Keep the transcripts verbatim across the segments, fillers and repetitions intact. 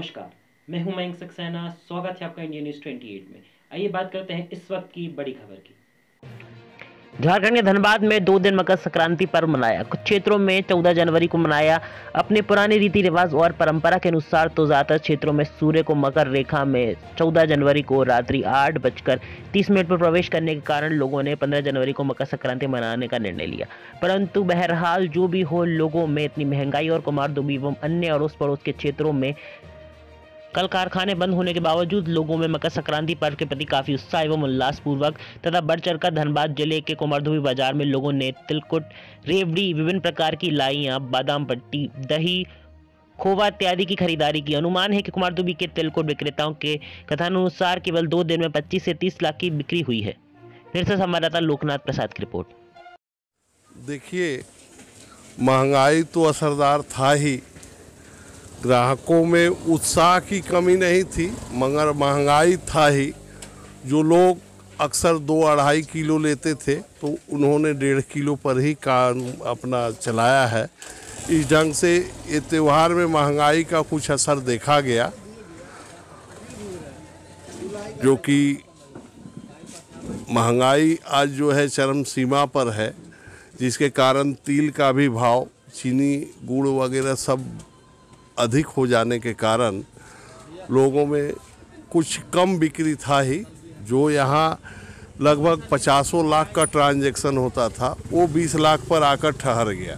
नमस्कार, मैं हूं मयंक सक्सेना। स्वागत है आपका इंडिया न्यूज़ अट्ठाईस में। आइए बात करते हैं इस वक्त की बड़ी खबर की। झारखंड के धनबाद में दो दिन मकर संक्रांति पर्व मनाया। कुछ क्षेत्रों में चौदह जनवरी को मनाया। अपने पुराने रीति रिवाज और परंपरा के अनुसार तो ज्यादातर क्षेत्रों में सूर्य को मकर रेखा में चौदह जनवरी को रात्रि आठ बजकर तीस मिनट पर प्रवेश करने के कारण लोगों ने पंद्रह जनवरी को मकर संक्रांति मनाने का निर्णय लिया। परंतु बहरहाल जो भी हो, लोगों में इतनी महंगाई और कुमारदुबी एवं अन्य अड़ोस पड़ोस के क्षेत्रों में कल कारखाने बंद होने के बावजूद लोगों में मकर संक्रांति पर्व के प्रति काफी उत्साह एवं उल्लासपूर्वक तथा बढ़ चढ़कर धनबाद जिले के कुमारधुबी बाजार में लोगों ने तिलकुट, रेवड़ी, विभिन्न प्रकार की लाइयां, बादाम पट्टी, दही, खोवा इत्यादि की खरीदारी की। अनुमान है कि कुमारधुबी के तिलकुट विक्रेताओं के कथनानुसार केवल दो दिन में पच्चीस से तीस लाख की बिक्री हुई है। निर्भर संवाददाता लोकनाथ प्रसाद की रिपोर्ट। देखिए, महंगाई तो असरदार था ही, ग्राहकों में उत्साह की कमी नहीं थी, मगर महंगाई था ही। जो लोग अक्सर दो अढ़ाई किलो लेते थे तो उन्होंने डेढ़ किलो पर ही काम अपना चलाया है। इस ढंग से ये त्यौहार में महंगाई का कुछ असर देखा गया, जो कि महंगाई आज जो है चरम सीमा पर है, जिसके कारण तिल का भी भाव, चीनी, गुड़ वगैरह सब अधिक हो जाने के कारण लोगों में कुछ कम बिक्री था ही। जो यहाँ लगभग पचासों लाख का ट्रांजैक्शन होता था वो बीस लाख पर आकर ठहर गया।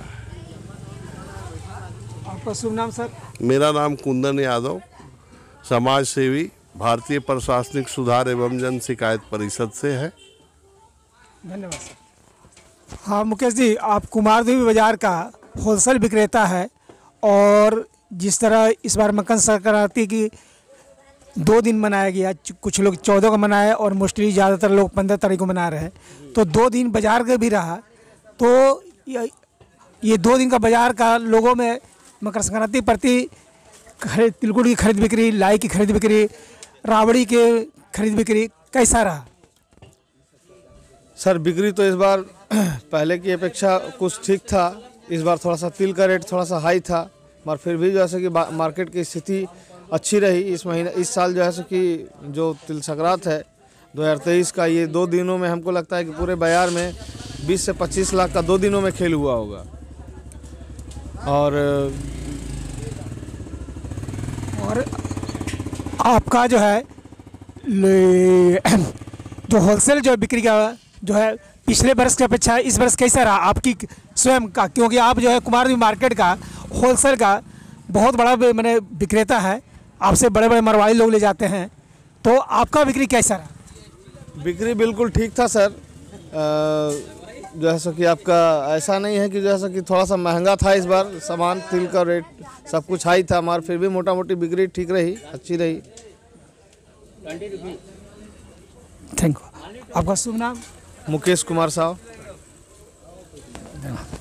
आपका शुभ नाम सर? मेरा नाम कुंदन यादव, समाज सेवी, भारतीय प्रशासनिक सुधार एवं जन शिकायत परिषद से है। धन्यवाद सर। हाँ मुकेश जी, आप कुमारधुबी बाजार का होलसेल विक्रेता है और जिस तरह इस बार मकर संक्रांति की दो दिन मनाया गया, कुछ लोग चौदह को मनाए और मोस्टली ज़्यादातर लोग पंद्रह तारीख को मना रहे हैं, तो दो दिन बाजार का भी रहा, तो ये, ये दो दिन का बाजार का लोगों में मकर संक्रांति प्रति तिलकुट की खरीद बिक्री, लाई की खरीद बिक्री, रावड़ी के खरीद बिक्री कैसा रहा? सर बिक्री तो इस बार पहले की अपेक्षा कुछ ठीक था। इस बार थोड़ा सा तिल का रेट थोड़ा सा हाई था, मगर फिर भी जैसे कि मार्केट की स्थिति अच्छी रही। इस महीने इस साल जो है सो कि जो तिल संक्रांत है दो हज़ार तेईस का, ये दो दिनों में हमको लगता है कि पूरे बाजार में बीस से पच्चीस लाख का दो दिनों में खेल हुआ होगा। और और आपका जो है जो होलसेल जो बिक्री का जो है पिछले वर्ष की अपेक्षा इस वर्ष कैसा रहा आपकी स्वयं का? क्योंकि आप जो है कुमारधुबी मार्केट का होलसेल का बहुत बड़ा मैंने विक्रेता है, आपसे बड़े बड़े मरवाड़ी लोग ले जाते हैं, तो आपका बिक्री कैसा रहा? बिक्री बिल्कुल ठीक था सर। आ, जो है सो कि आपका ऐसा नहीं है कि जो है सो कि थोड़ा सा महंगा था इस बार सामान, तिल का रेट सब कुछ हाई था, मगर फिर भी मोटा मोटी बिक्री ठीक रही, अच्छी रही। Thank you. आपका शुभ नाम? मुकेश कुमार साहब।